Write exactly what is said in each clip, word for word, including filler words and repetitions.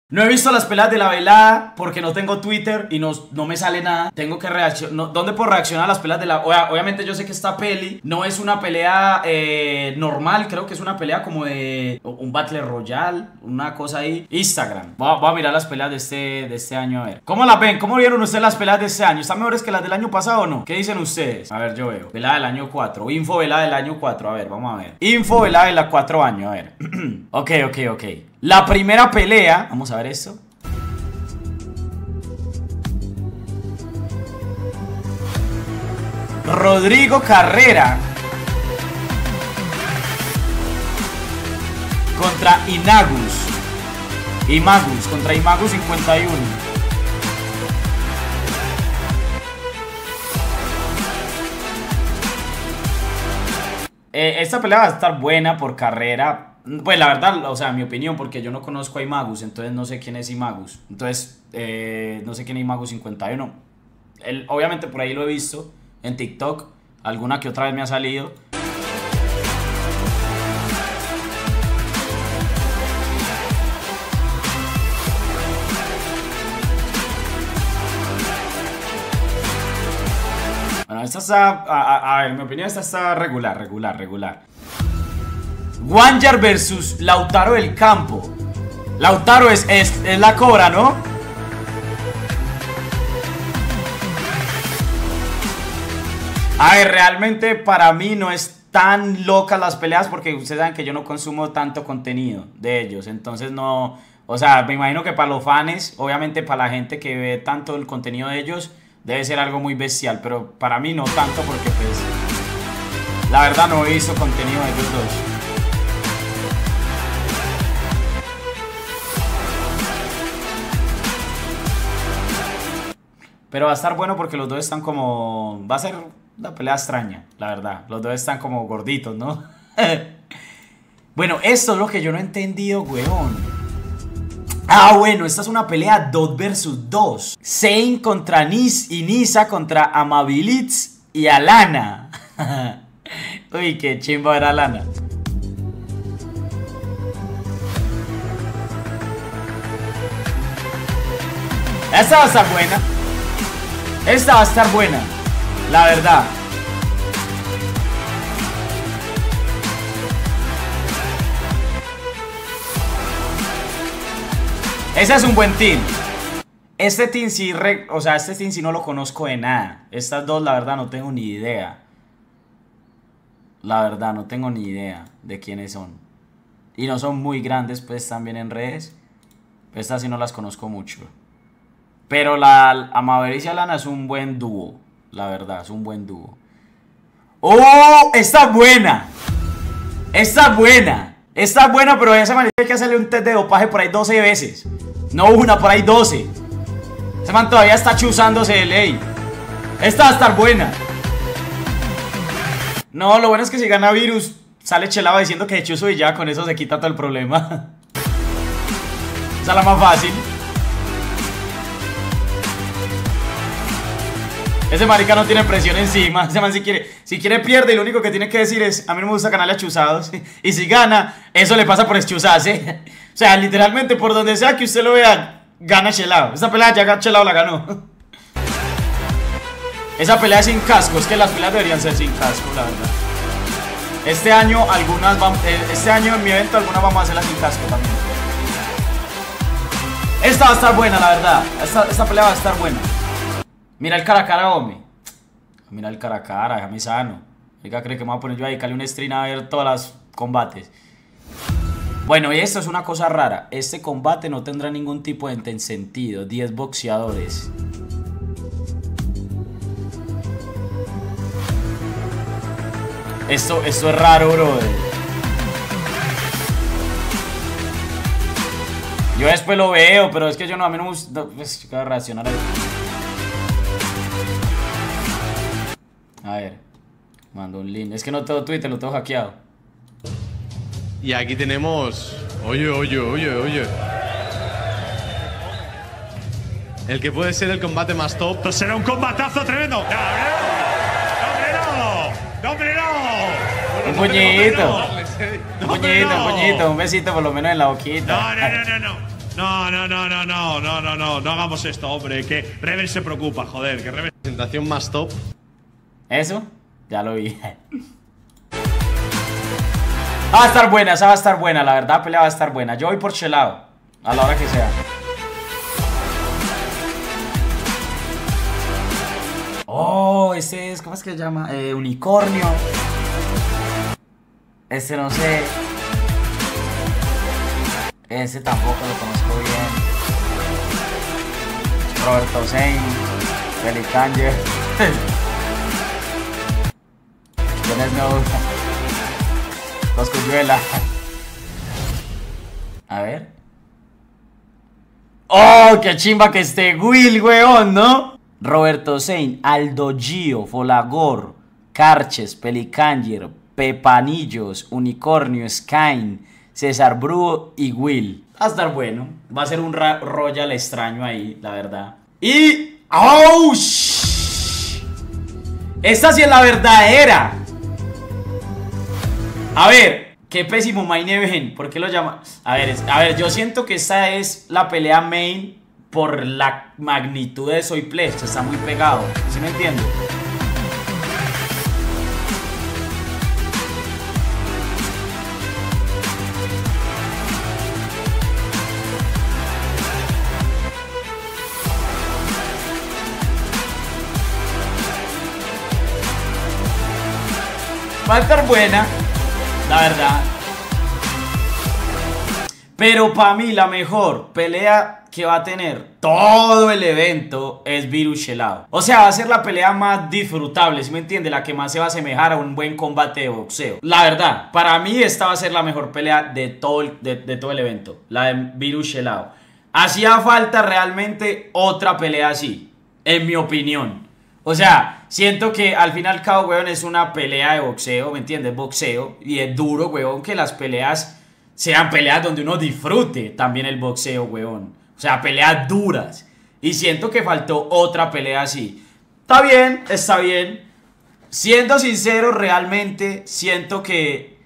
No he visto las peleas de la velada porque no tengo Twitter y no, no me sale nada. Tengo que reaccionar. No, ¿dónde puedo reaccionar a las peleas de la... Obviamente yo sé que esta peli no es una pelea eh, normal. Creo que es una pelea como de un Battle Royale, una cosa ahí. Instagram. Voy a, voy a mirar las peleas de este, de este año a ver. ¿Cómo las ven? ¿Cómo vieron ustedes las peleas de este año? ¿Están mejores que las del año pasado o no? ¿Qué dicen ustedes? A ver, yo veo. Velada del año cuatro. Info velada del año cuatro. A ver, vamos a ver. Info velada de la cuatro años. A ver. Ok, ok, ok. La primera pelea. Vamos a ver esto. Rodrigo Carrera contra Inagus. Imagus contra Imagus cincuenta y uno. Eh, esta pelea va a estar buena por Carrera. Pues la verdad, o sea, mi opinión, porque yo no conozco a Imagus, entonces no sé quién es Imagus. Entonces, eh, no sé quién es Imagus cincuenta y uno. Él, obviamente por ahí lo he visto en TikTok, alguna que otra vez me ha salido. Bueno, esta está, a, a, a ver, en mi opinión esta está regular, regular, regular. Wanjar versus Lautaro del Campo. Lautaro es, es, es la cobra, ¿no? A ver, realmente para mí no es tan loca las peleas porque ustedes saben que yo no consumo tanto contenido de ellos. Entonces no, o sea, me imagino que para los fans, obviamente para la gente que ve tanto el contenido de ellos, debe ser algo muy bestial. Pero para mí no tanto porque pues, la verdad no he visto contenido de ellos dos. Pero va a estar bueno porque los dos están como... Va a ser una pelea extraña, la verdad. Los dos están como gorditos, ¿no? Bueno, esto es lo que yo no he entendido, weón. Ah, bueno, esta es una pelea dos versus dos. Zayn contra Nis y Nisa contra Amabilitz y Alana. Uy, qué chimba era Alana. Esta va a estar buena. Esta va a estar buena, la verdad. Ese es un buen team. Este team sí, re, o sea, este team sí no lo conozco de nada. Estas dos, la verdad, no tengo ni idea. La verdad, no tengo ni idea de quiénes son. Y no son muy grandes, pues, también en redes. Estas sí no las conozco mucho. Pero la Amabilitz y Alana es un buen dúo. La verdad, es un buen dúo. ¡Oh! Está buena. Está buena. Está buena, pero a esa manera hay que hacerle un test de dopaje por ahí doce veces. No una, por ahí doce. Ese man todavía está chuzándose de ley. Esta va a estar buena. No, lo bueno es que si gana Virus, sale chelado diciendo que chuzo y ya con eso se quita todo el problema. Esa es la más fácil. Ese marica no tiene presión encima. Ese man si quiere, si quiere pierde y lo único que tiene que decir es: a mí no me gusta ganarle a chuzados. Y si gana, eso le pasa por eschuzarse. O sea, literalmente por donde sea que usted lo vea, gana chelado. Esta pelea ya chelado la ganó. Esa pelea es sin casco. Es que las peleas deberían ser sin casco, la verdad. Este año algunas vamos, Este año en mi evento algunas vamos a hacerlas sin casco también. Esta va a estar buena, la verdad. Esta, esta pelea va a estar buena. Mira el cara a cara, hombre. Mira el cara a cara, déjame sano. Oiga, cree que me voy a poner yo a dedicarle un stream a ver todos los combates. Bueno, y esto es una cosa rara. Este combate no tendrá ningún tipo de sentido. diez boxeadores. Esto, esto es raro, brother. Yo después lo veo, pero es que yo no, a mí no me gusta. Pues, yo quiero reaccionar a eso. A ver, mando un link. Es que no tengo Twitter, lo tengo hackeado. Y aquí tenemos... Oye, oye, oye, oye. El que puede ser el combate más top. Esto será un combatazo tremendo. ¡No, hombre, no! ¡No, hombre, no! Un puñito. Un puñito, un puñito. Un besito por lo menos en la boquita. No, no, no, no, no. No, no, no, no, no, no, no, no, no hagamos esto, hombre. Que Reven se preocupa, joder, que Reven. Presentación más top. ¿Eso? Ya lo vi. Va a estar buena, esa va a estar buena, la verdad, la pelea va a estar buena. Yo voy por Chelao, a la hora que sea. Oh, este es, ¿cómo es que se llama? Eh, unicornio. Este no sé. Ese tampoco lo conozco bien. Roberto Sein, Pelicanger. ¿Quién es nuevo? Coscuyuela. A ver. ¡Oh, qué chimba que esté Will, weón, ¿no? Roberto Sein, Aldo Gio, Folagor, Carches, Pelicanger, Pepanillos, Unicornio, Skyn, César Bruo y Will. Va a estar bueno. Va a ser un Royal extraño ahí, la verdad. Y... ¡Oh! Esta sí es la verdadera. A ver, qué pésimo main event. ¿Por qué lo llama? A ver, es, a ver, yo siento que esta es la pelea main por la magnitud de Soy Pledge. Está muy pegado. ¿Sí me entiendes? Va a estar buena, la verdad. Pero para mí la mejor pelea que va a tener todo el evento es Virus Chelao. O sea, va a ser la pelea más disfrutable, ¿sí me entiende? La que más se va a asemejar a un buen combate de boxeo. La verdad, para mí esta va a ser la mejor pelea de todo el, de, de todo el evento. La de Virus Chelao. Hacía falta realmente otra pelea así, en mi opinión. O sea, siento que al fin y al cabo, weón, es una pelea de boxeo, ¿me entiendes? Boxeo. Y es duro, weón, que las peleas sean peleas donde uno disfrute también el boxeo, weón. O sea, peleas duras. Y siento que faltó otra pelea así. Está bien, está bien. Siendo sincero, realmente siento que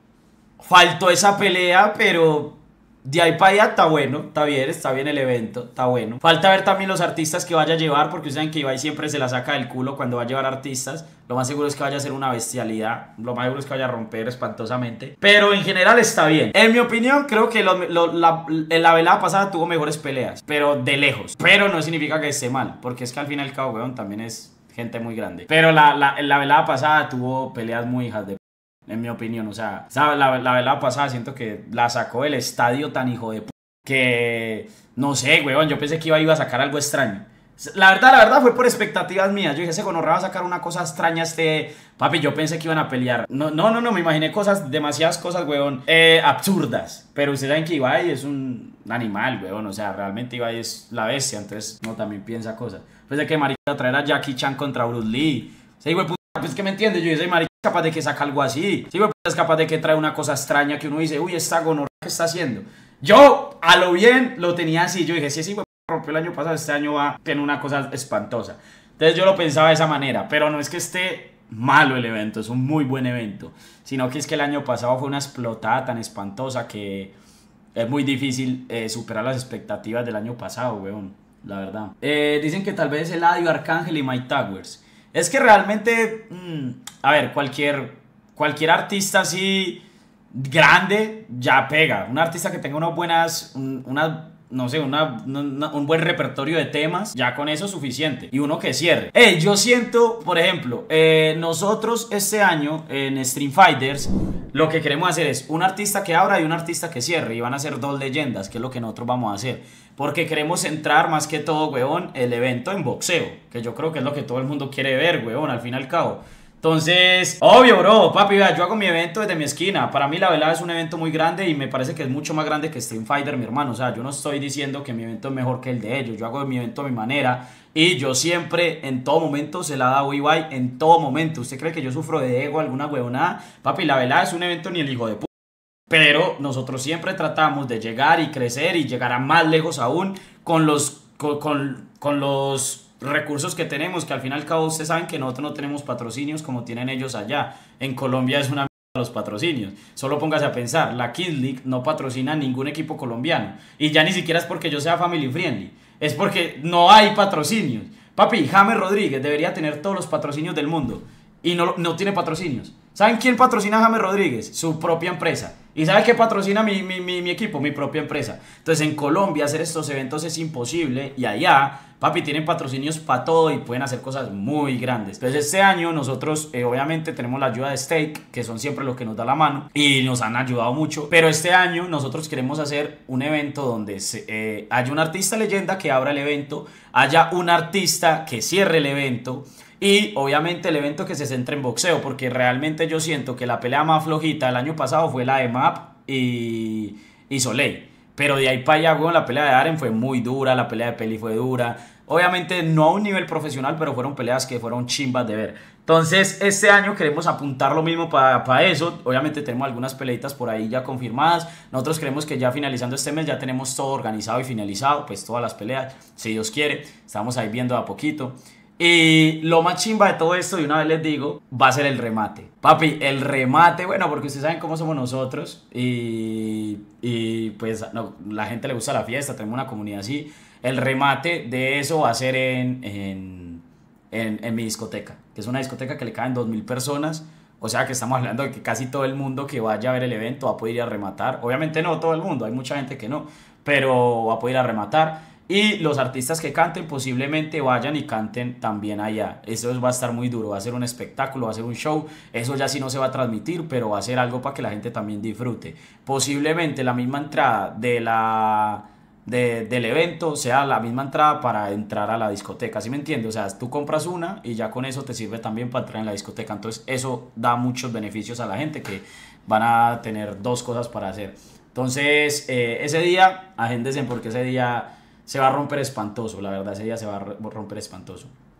faltó esa pelea, pero... de ahí para allá está bueno, está bien, está bien el evento, está bueno. Falta ver también los artistas que vaya a llevar, porque saben que Ibai siempre se la saca del culo cuando va a llevar artistas. Lo más seguro es que vaya a ser una bestialidad, lo más seguro es que vaya a romper espantosamente. Pero en general está bien. En mi opinión, creo que lo, lo, la, la velada pasada tuvo mejores peleas, pero de lejos. Pero no significa que esté mal, porque es que al fin y al cabo, weón, también es gente muy grande. Pero la, la, la velada pasada tuvo peleas muy hijas de... en mi opinión, o sea, la, la velada pasada siento que la sacó del estadio tan hijo de p... que, no sé, weón, yo pensé que iba, iba a sacar algo extraño. La verdad, la verdad fue por expectativas mías. Yo dije, ese gonorrea va a sacar una cosa extraña este... Papi, yo pensé que iban a pelear. No, no, no, no, me imaginé cosas, demasiadas cosas, weón, eh, absurdas. Pero ustedes saben que Ibai es un animal, weón, o sea, realmente Ibai es la bestia, entonces no, también piensa cosas. Pensé que marica iba a traer a Jackie Chan contra Bruce Lee. Sí, güey, pues que me entiendes, yo dije, marica es capaz de que saca algo así. Sí, güey, es capaz de que trae una cosa extraña que uno dice, uy, esta gonorrea, ¿qué está haciendo? Yo, a lo bien, lo tenía así. Yo dije, sí, sí, güey, rompió el año pasado, este año va a tener una cosa espantosa. Entonces yo lo pensaba de esa manera, pero no es que esté malo el evento, es un muy buen evento, sino que es que el año pasado fue una explotada tan espantosa que es muy difícil eh, superar las expectativas del año pasado, weón, la verdad. Eh, dicen que tal vez Eladio, Arcángel y Mike Towers. Es que realmente, mmm, a ver, cualquier, cualquier artista así grande ya pega. Un artista que tenga unas buenas, un, unas, no sé, una, una, un buen repertorio de temas, ya con eso es suficiente. Y uno que cierre. Hey, yo siento, por ejemplo, eh, nosotros este año en Stream Fighters, lo que queremos hacer es un artista que abra y un artista que cierre. Y van a ser dos leyendas, que es lo que nosotros vamos a hacer. Porque queremos centrar más que todo, weón, el evento en boxeo. Que yo creo que es lo que todo el mundo quiere ver, weón, al fin y al cabo. Entonces, obvio, bro, papi, vea, yo hago mi evento desde mi esquina. Para mí la velada es un evento muy grande y me parece que es mucho más grande que Stream Fighter, mi hermano. O sea, yo no estoy diciendo que mi evento es mejor que el de ellos. Yo hago mi evento a mi manera y yo siempre, en todo momento, se la da Ibai, en todo momento. ¿Usted cree que yo sufro de ego, alguna huevonada? Papi, la velada es un evento ni el hijo de p***. Pero nosotros siempre tratamos de llegar y crecer y llegar a más lejos aún con los, con, con, con los recursos que tenemos, que al fin y al cabo ustedes saben que nosotros no tenemos patrocinios como tienen ellos allá. En Colombia es una los patrocinios. Solo póngase a pensar, la Kings League no patrocina a ningún equipo colombiano. Y ya ni siquiera es porque yo sea family friendly. Es porque no hay patrocinios. Papi, James Rodríguez debería tener todos los patrocinios del mundo. Y no, no tiene patrocinios. ¿Saben quién patrocina a James Rodríguez? Su propia empresa. ¿Y sabe qué patrocina mi, mi, mi, mi equipo? Mi propia empresa. Entonces en Colombia hacer estos eventos es imposible. Y allá, papi, tienen patrocinios para todo y pueden hacer cosas muy grandes. Entonces este año nosotros eh, obviamente tenemos la ayuda de Stake, que son siempre los que nos da la mano. Y nos han ayudado mucho. Pero este año nosotros queremos hacer un evento donde se, eh, haya un artista leyenda que abra el evento. Haya un artista que cierre el evento. Y obviamente el evento que se centra en boxeo, porque realmente yo siento que la pelea más flojita el año pasado fue la de Map y, y Soleil. Pero de ahí para allá, bueno, la pelea de Aren fue muy dura, la pelea de Peli fue dura. Obviamente no a un nivel profesional, pero fueron peleas que fueron chimbas de ver. Entonces este año queremos apuntar lo mismo para pa eso. Obviamente tenemos algunas peleitas por ahí ya confirmadas. Nosotros creemos que ya finalizando este mes ya tenemos todo organizado y finalizado, pues todas las peleas, si Dios quiere. Estamos ahí viendo a poquito. Y lo más chimba de todo esto, y una vez les digo, va a ser el remate. Papi, el remate, bueno, porque ustedes saben cómo somos nosotros. Y, y pues no, la gente le gusta la fiesta, tenemos una comunidad así. El remate de eso va a ser en, en, en, en mi discoteca, que es una discoteca que le caen dos mil personas. O sea que estamos hablando de que casi todo el mundo que vaya a ver el evento va a poder ir a rematar. Obviamente no todo el mundo, hay mucha gente que no, pero va a poder ir a rematar. Y los artistas que canten posiblemente vayan y canten también allá. Eso va a estar muy duro, va a ser un espectáculo, va a ser un show. Eso ya sí no se va a transmitir, pero va a ser algo para que la gente también disfrute. Posiblemente la misma entrada de la, de, del evento sea la misma entrada para entrar a la discoteca, ¿sí me entiendes? O sea, tú compras una y ya con eso te sirve también para entrar en la discoteca. Entonces eso da muchos beneficios a la gente que van a tener dos cosas para hacer. Entonces eh, ese día, agéndense porque ese día se va a romper espantoso, la verdad, ese día se va a romper espantoso.